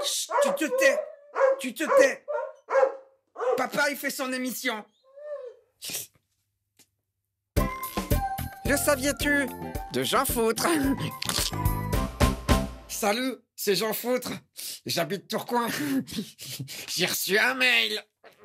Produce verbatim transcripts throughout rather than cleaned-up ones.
Chut, tu te tais. Tu te tais. Papa, il fait son émission. Le saviez-tu de Jean Foutre? Salut, c'est Jean Foutre. J'habite Tourcoing. J'ai reçu un mail.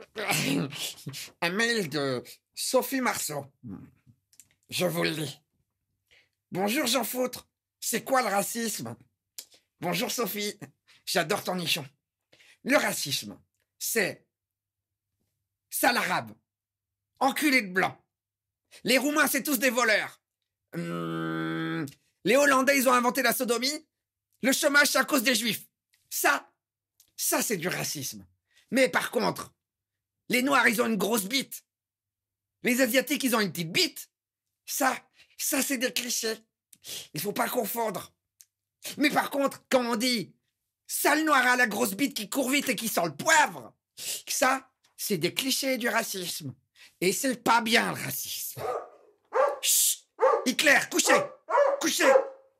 Un mail de Sophie Marceau. Je vous le lis. Bonjour Jean Foutre. C'est quoi le racisme? Bonjour Sophie. J'adore ton nichon. Le racisme, c'est sale arabe, enculé de blanc. Les Roumains, c'est tous des voleurs. Hum, les Hollandais, ils ont inventé la sodomie. Le chômage, c'est à cause des Juifs. Ça, ça, c'est du racisme. Mais par contre, les Noirs, ils ont une grosse bite. Les Asiatiques, ils ont une petite bite. Ça, ça, c'est des clichés. Il faut pas confondre. Mais par contre, quand on dit sale noir à la grosse bite qui court vite et qui sent le poivre, ça, c'est des clichés du racisme. Et c'est pas bien, le racisme. Chut! Hitler, couchez! Couchez!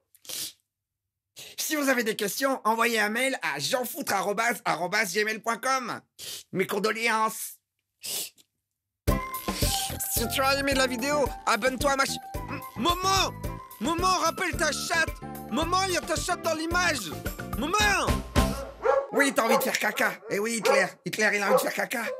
Si vous avez des questions, envoyez un mail à jeanfoutre arobase gmail point com. Mes condoléances. Si tu as aimé la vidéo, abonne-toi à ma chaîne. Momo! Momo, rappelle ta chatte! Momo, il y a ta chatte dans l'image! Momo! Oui, t'as envie de faire caca. Eh oui, Hitler. Hitler, il a envie de faire caca.